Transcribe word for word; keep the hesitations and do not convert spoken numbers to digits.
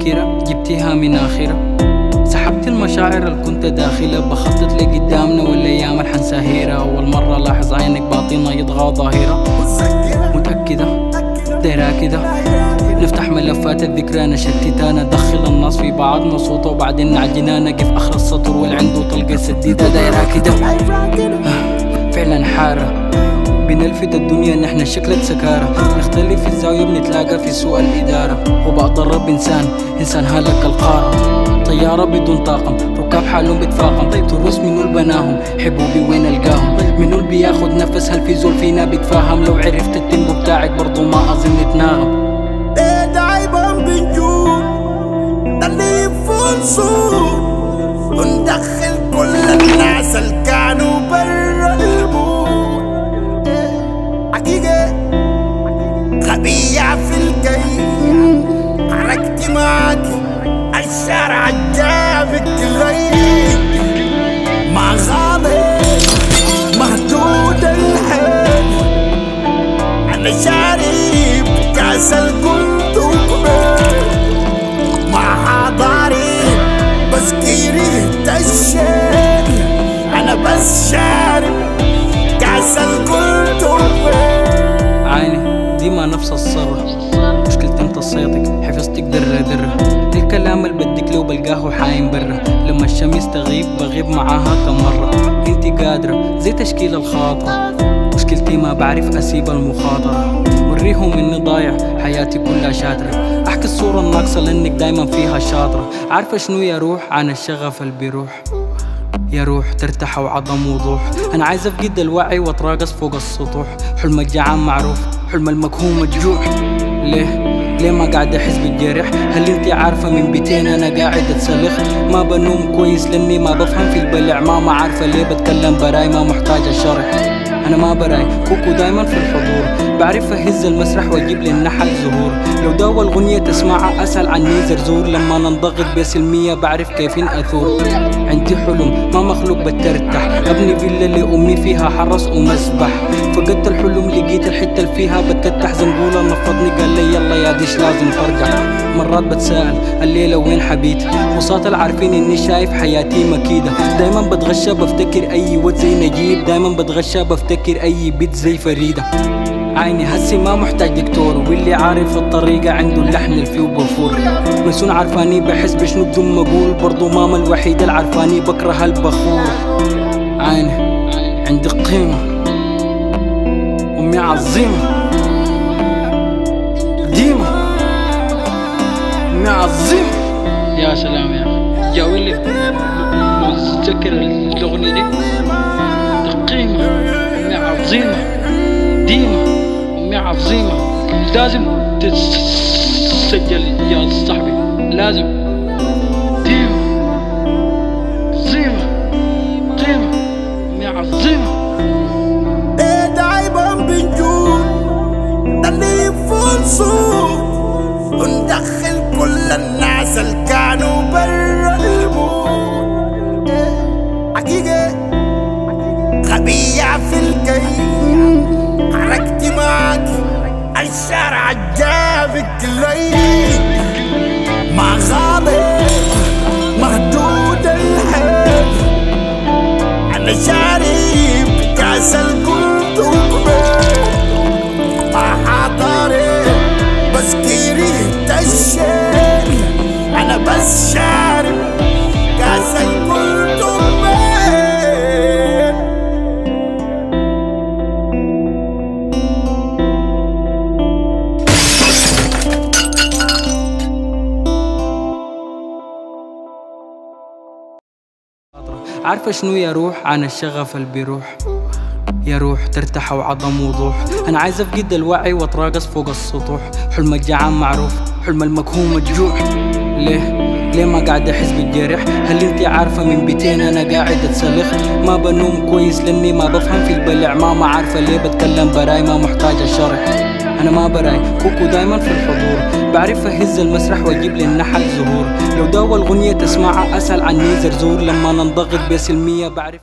مفكرة جبتيها من آخرة، سحبت المشاعر اللي كنت داخلة، بخطط لقدامنا والأيام اللي حنساهرها. أول مرة لاحظ عينك باطنة يطغى ظاهرة، متأكدة دايرة كده نفتح ملفات الذكرى نشتتها، ندخل الناس في بعضنا صوته وبعدين نعجنها، نقف آخر السطر واللي عنده طلقة سديدة دايرة كده. فعلا حارة بنلفت الدنيا نحن شكلة سكارة، نختلف في الزاوية بنتلاقى في سوء الإدارة، وبأضرب إنسان إنسان هلك القارة. طيارة بدون طاقم ركاب حالهم بتفاقم، تروس منو البناهم حبوبي وين القاهم، منو اللي بياخد نفس هل في زول فينا بيتفاهم، لو عرفت التيمبو بتاعك برضو ما أظن تناغم. دايما بنجوم تليفون وندخل كل الناس اللي كانوا برا المود، حقيقة غبية في الجيم، حركتي معاكي الشارع جابك لي، ما غابت مهدود الحيل، أنا شارب كاس الكنت وكبير، مع حضاري بس كرهت الشيل، أنا بس شارب كاس الكنت وكبير. عيني دي ما نفس الصرة، مشكلتي امتصيتك حفظتك درة درة، الكلام اللي بدك لو بلقاه حايم برا، لما الشمس تغيب بغيب معاها كم مرة، انتي قادرة زي تشكيل الخاطرة، مشكلتي ما بعرف اسيب المخاطرة، وريهم اني ضايع حياتي كلها شاترة، احكي الصورة الناقصة لانك دايما فيها شاطرة، عارفة شنو يا روح عن الشغف اللي بيروح، يا روح ترتاح وعظم وضوح، انا عايز افقد الوعي واتراقص فوق السطوح، حلم الجعان معروف حلم المكهوم الجوع، ليه ليه ما قاعد احس بالجرح؟ هل انتي عارفة من بيتين انا قاعد اتسلخ؟ ما بنوم كويس لاني ما بفهم في البلع، ماما عارفة ليه بتكلم براي ما محتاجة شرح، انا ما براي كوكو دايما في الحضور، بعرف اهز المسرح واجيب للنحل زهور، لو داوى الغنية تسمعها اسأل عني زرزور، لما ننضغط بسلمية بعرف كيفين اثور، عندي حلم ما مخلوق بترتاح، ابني فيلا لامي فيها حرس ومسبح، فقدت الحلم لقيت الحتة اللي فيها بتفتح زنبولة نفضني قال لي يلا يا ديش لازم ترجع، مرات بتساءل الليلة وين حبيت، وصات العارفين اني شايف حياتي مكيدة، دايما بتغشى بفتكر اي ود زي نجيب، دايما بتغشى بفتكر اي بيت زي فريدة، عيني هسي ما محتاج دكتور، واللي عارف الطريقة عنده اللحن اللي فيه بفور، مسون عارفاني بحس بشنو بدون ما اقول، برضو ماما الوحيدة اللي عارفاني بكره البخور، عيني عندي قيمة أمي عظيمة ديمة أمي عظيمة. يا سلام يا أخي جاوي لي لو تذكر الأغنية دي، قيمة أمي عظيمة ديمة أمي عظيمة، لازم تسجل يا صاحبي، لازم ديمة عظيمة قيمة أمي عظيمة. دايما بنجوم تليفون صوت وندخل كل الناس اللي كانوا برا المود، حقيقة غبية في الجيم، حركتي معاكي الشارع جابك لي، ما غابت مهدود الحيل، أنا شارب كاس الكنت وكبير، ما حضاري بس كرهت الشيل، أنا بس شارب كاس الكنت وكبير. عارفة شنو يا روح عن الشغف اللي بيروح، يا روح ترتاح وعظم وضوح، انا عايز افقد الوعي واتراقص فوق السطوح، حلم الجعان معروف حلم المكهوم الجوع، ليه ليه ما قاعد احس بالجرح؟ هل انتي عارفة من بيتين انا قاعد اتسلخ، ما بنوم كويس لاني ما بفهم في البلع، ماما عارفة ليه بتكلم براي ما محتاجة شرح، انا ما براي كوكو دايما في الحضور، بعرف اهز المسرح واجيب للنحل زهور، لو داوى الغنية تسمعها اسأل عني زرزور، لما ننضغط بسلمية بعرف